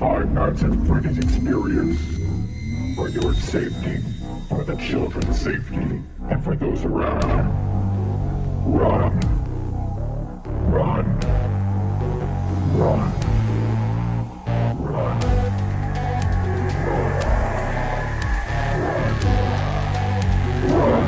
5 nights of Freddy's experience. For your safety, for the children's safety, and for those around you. Run. Run. Run. Run. Run.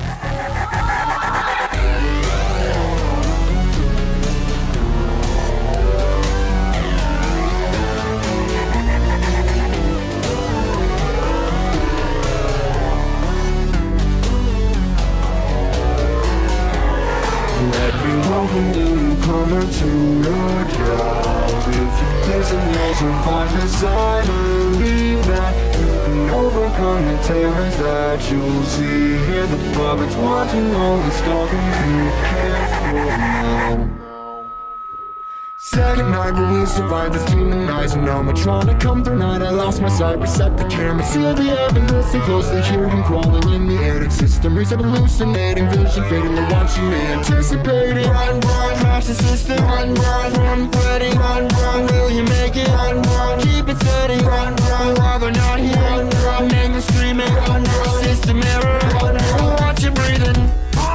Welcome newcomer to your job. If you listen, you'll survive this. I believe that you can overcome the terrors that you'll see. Hear the puppets watching, always talking. Be careful now. Second night, but we survived this demonizing animatronic. Come through night, I lost my sight. Reset the camera, seal the heaven. Listen closely, hear him crawling in the attic system. Reset hallucinating, vision fading. They're watching me, anticipating. Run, run, crash the system. Run, run, run, Freddy. Run, run, will you make it? Run, run, keep it steady. Run, run, while they're not here. Run, run, make them screaming. Run, run, system error. Run, run, watch you breathing.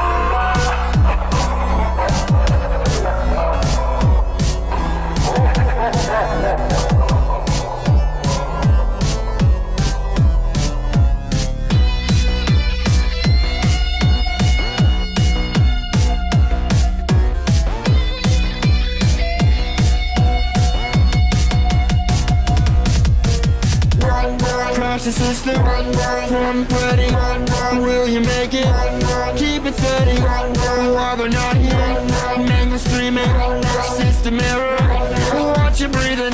Crash the system, run, run, run, Freddy, run, run, will you make it? Run, run, keep it steady, run, run, while they're not here, run, run, make them screaming, run, run, system error, run, run, watch you breathing.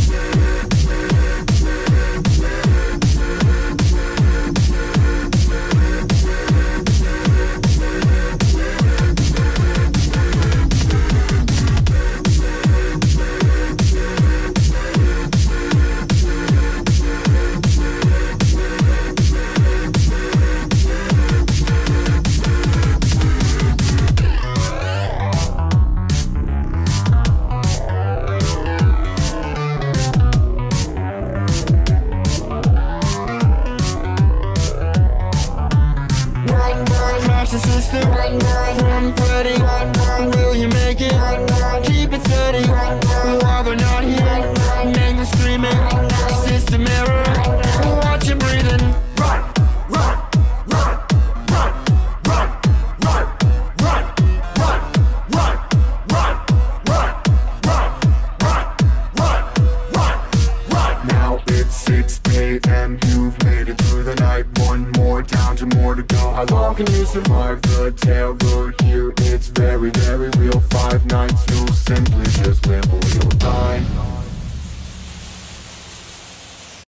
The system, run, run, run, Freddy, run, run, will you make it? Run, run, keep it steady, run, run, while they're not here, run, run, make them screaming, run, run, system error, run, run, watch you breathing. Run, run, run, run, run, run, run, run, run, run, run, run, run, run, run. Now it's 6 a.m. You've made it through the night. One more down, 2 more to go. How long can you survive the tailgate here? It's very, very real. 5 nights, you'll simply